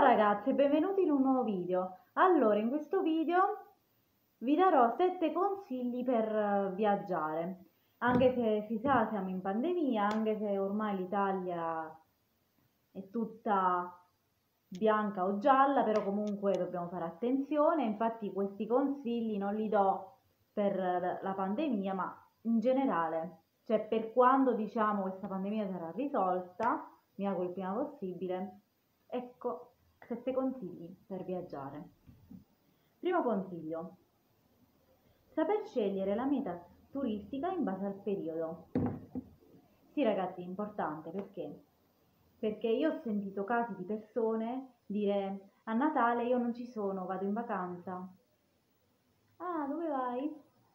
ragazzi, benvenuti in un nuovo video. Allora, in questo video vi darò 7 consigli per viaggiare. Anche se si sa, siamo in pandemia, anche se ormai l'Italia è tutta bianca o gialla, però comunque dobbiamo fare attenzione. Infatti questi consigli non li do per la pandemia, ma in generale, cioè per quando diciamo questa pandemia sarà risolta, mi auguro il prima possibile. Ecco 7 consigli per viaggiare. Primo consiglio: saper scegliere la meta turistica in base al periodo. Sì ragazzi, è importante perché io ho sentito casi di persone dire: a Natale io non ci sono, vado in vacanza. Ah, dove vai?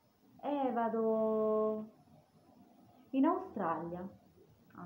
Vado in Australia. Ah.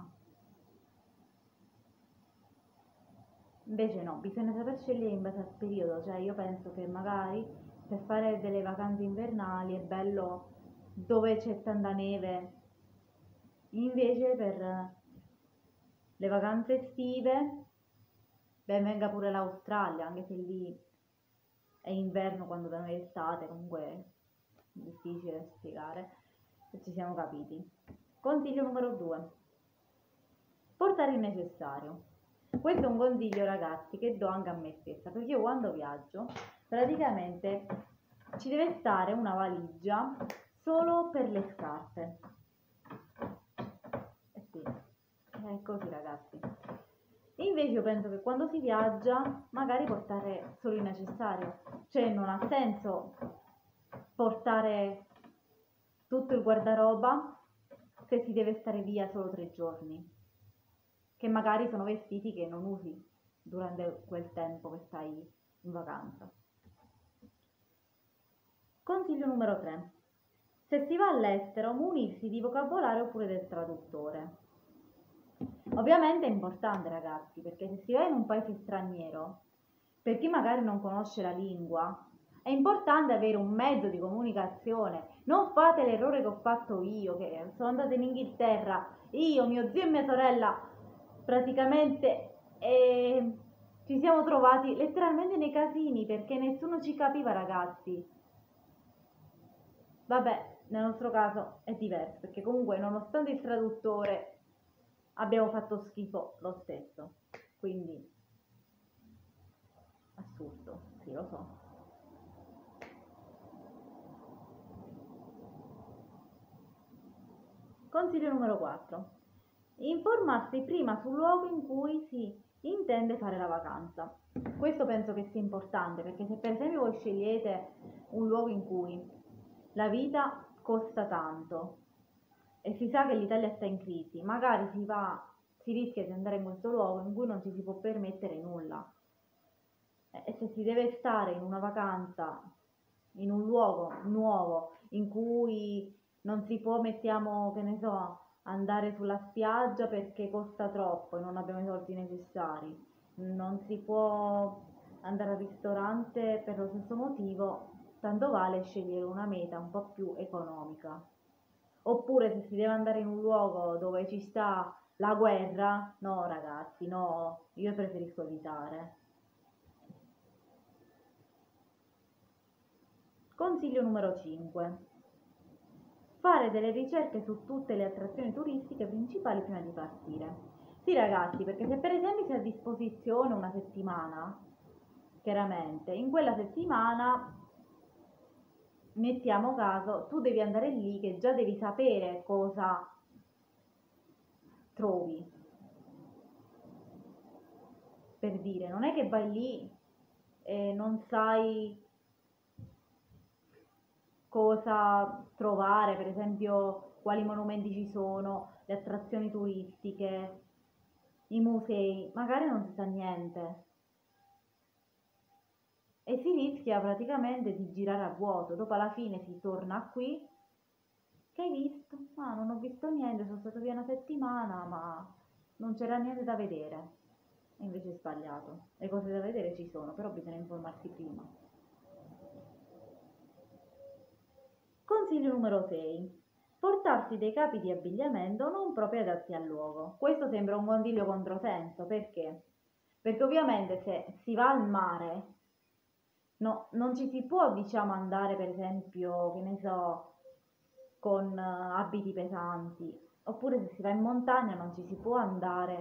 Invece no, bisogna saper scegliere in base al periodo, cioè io penso che magari per fare delle vacanze invernali è bello dove c'è tanta neve, invece per le vacanze estive ben venga pure l'Australia, anche se lì è inverno quando da noi è estate, comunque è difficile da spiegare, se ci siamo capiti. Consiglio numero 2: portare il necessario. Questo è un consiglio ragazzi che do anche a me stessa, perché io quando viaggio praticamente ci deve stare una valigia solo per le scarpe. Sì, è così ragazzi. Invece io penso che quando si viaggia magari portare solo il necessario, cioè non ha senso portare tutto il guardaroba se si deve stare via solo 3 giorni, che magari sono vestiti che non usi durante quel tempo che stai in vacanza. Consiglio numero 3: se si va all'estero, munirsi di vocabolario oppure del traduttore. Ovviamente è importante ragazzi, perché se si va in un paese straniero, per chi magari non conosce la lingua, è importante avere un mezzo di comunicazione. Non fate l'errore che ho fatto io, che sono andata in Inghilterra, io, mio zio e mia sorella, praticamente ci siamo trovati letteralmente nei casini perché nessuno ci capiva ragazzi. Vabbè, nel nostro caso è diverso, perché comunque nonostante il traduttore abbiamo fatto schifo lo stesso, quindi assurdo, sì lo so. Consiglio numero 4: informarsi prima sul luogo in cui si intende fare la vacanza. Questo penso che sia importante, perché se per esempio voi scegliete un luogo in cui la vita costa tanto e si sa che l'Italia sta in crisi, magari si rischia di andare in questo luogo in cui non ci si può permettere nulla. E se si deve stare in una vacanza in un luogo nuovo in cui non si può, mettiamo, che ne so, andare sulla spiaggia perché costa troppo e non abbiamo i soldi necessari, non si può andare al ristorante per lo stesso motivo, tanto vale scegliere una meta un po' più economica. Oppure se si deve andare in un luogo dove ci sta la guerra, no ragazzi, no, io preferisco evitare. Consiglio numero 5: fare delle ricerche su tutte le attrazioni turistiche principali prima di partire. Sì ragazzi, perché se per esempio si ha a disposizione una settimana, chiaramente in quella settimana, mettiamo caso, tu devi andare lì che già devi sapere cosa trovi. Per dire, non è che vai lì e non sai cosa trovare, per esempio quali monumenti ci sono, le attrazioni turistiche, i musei, magari non si sa niente e si rischia praticamente di girare a vuoto. Dopo alla fine si torna qui, che hai visto? Ah, non ho visto niente, sono stato via una settimana, ma non c'era niente da vedere. E invece è sbagliato, le cose da vedere ci sono, però bisogna informarsi prima. Consiglio numero 6: portarsi dei capi di abbigliamento non proprio adatti al luogo. Questo sembra un consiglio controsenso, perché? perché ovviamente se si va al mare, no, non ci si può, diciamo, andare per esempio, che ne so, con abiti pesanti, oppure se si va in montagna non ci si può andare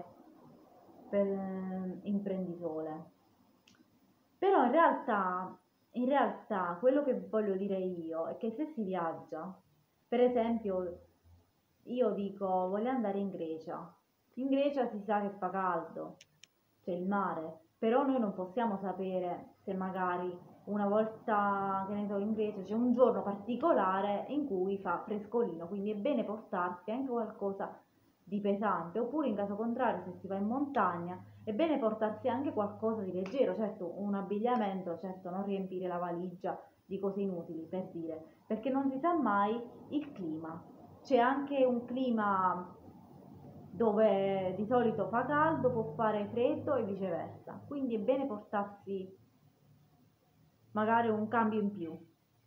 in prendisole. Però in realtà quello che voglio dire io è che se si viaggia, per esempio, io dico voglio andare in Grecia. In Grecia si sa che fa caldo, c'è il mare, però noi non possiamo sapere se magari una volta, che ne so, in Grecia c'è un giorno particolare in cui fa frescolino, quindi è bene portarsi anche qualcosa di pesante, oppure in caso contrario, se si va in montagna, è bene portarsi anche qualcosa di leggero, certo un abbigliamento, certo non riempire la valigia di cose inutili, per dire, perché non si sa mai il clima. C'è anche un clima dove di solito fa caldo, può fare freddo e viceversa, quindi è bene portarsi magari un cambio in più.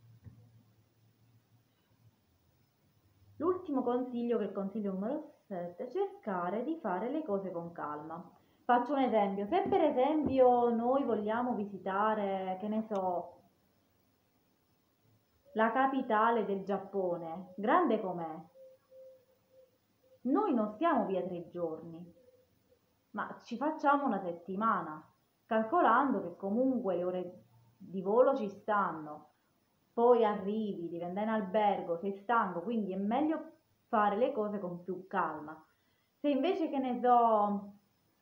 L'ultimo consiglio, che è il consiglio numero 7, è cercare di fare le cose con calma. Faccio un esempio, se per esempio noi vogliamo visitare, che ne so, la capitale del Giappone, grande com'è, noi non stiamo via 3 giorni, ma ci facciamo una settimana, calcolando che comunque le ore di volo ci stanno, poi arrivi, devi andare in albergo, sei stanco, quindi è meglio fare le cose con più calma. Se invece, che ne so,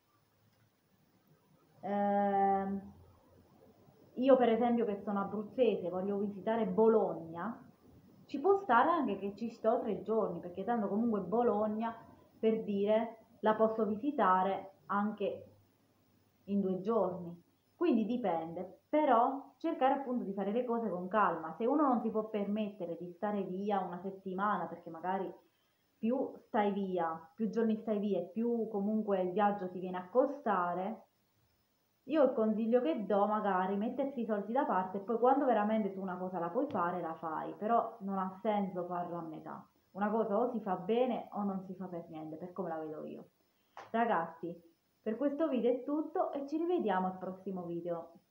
ehm, io per esempio che sono abruzzese, voglio visitare Bologna, ci può stare anche che ci sto 3 giorni, perché tanto comunque Bologna, per dire, la posso visitare anche in 2 giorni. Quindi dipende, però cercare appunto di fare le cose con calma. Se uno non si può permettere di stare via una settimana, perché magari più stai via, più giorni stai via e più comunque il viaggio ti viene a costare, io il consiglio che do magari mettersi i soldi da parte e poi quando veramente tu una cosa la puoi fare, la fai, però non ha senso farlo a metà. Una cosa o si fa bene o non si fa per niente, per come la vedo io. Ragazzi, per questo video è tutto e ci rivediamo al prossimo video.